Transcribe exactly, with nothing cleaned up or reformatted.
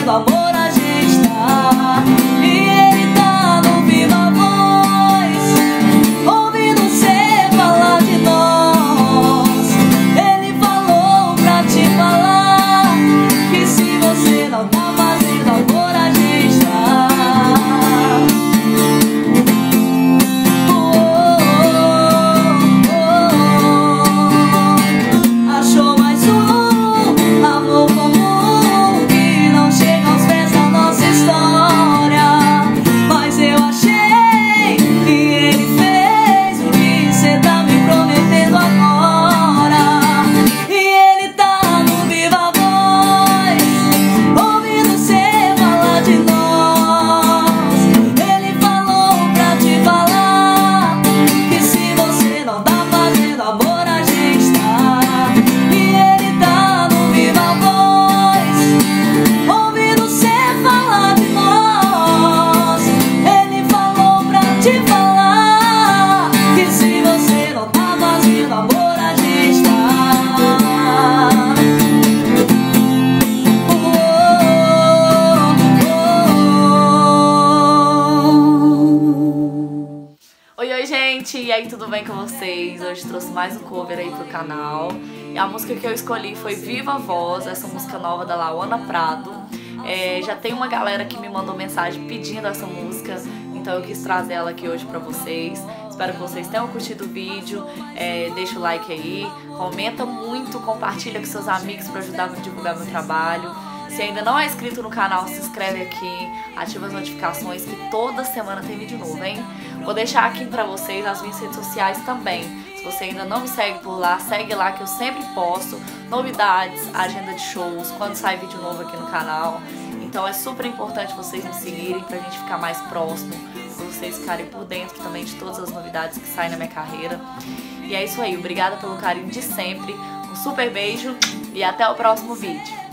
fazendo amor a gente tá. E ele tá no Viva Voz, ouvindo cê falar de nós. Ele falou pra te falar que se você não tá fazendo amor a gente tá. Achou mais um amor comum que não chega aos pés da nossa história. Mas eu achei que ele fez o que cê tá me prometendo agora. E ele tá no Viva Voz, ouvindo cê falar de nós. Ele falou pra te falar que se você não tá fazendo amor a gente tá. E ele tá no Viva Voz, ouvindo cê falar de nós. Ele falou pra te falar que se você não tá fazendo amor a gente tá. Oi, oi, gente! E aí, tudo bem com vocês? Hoje trouxe mais um cover aí pro canal. E a música que eu escolhi foi Viva Voz, essa música nova da Lauana Prado. É, já tem uma galera que me mandou mensagem pedindo essa música, então eu quis trazer ela aqui hoje pra vocês. Espero que vocês tenham curtido o vídeo, é, deixa o like aí, comenta muito, compartilha com seus amigos pra ajudar a divulgar meu trabalho. Se ainda não é inscrito no canal, se inscreve aqui, ativa as notificações que toda semana tem vídeo novo, hein? Vou deixar aqui pra vocês as minhas redes sociais também. Se você ainda não me segue por lá, segue lá que eu sempre posto novidades, agenda de shows, quando sai vídeo novo aqui no canal. Então é super importante vocês me seguirem pra gente ficar mais próximo, pra vocês ficarem por dentro também de todas as novidades que saem na minha carreira. E é isso aí, obrigada pelo carinho de sempre, um super beijo e até o próximo vídeo.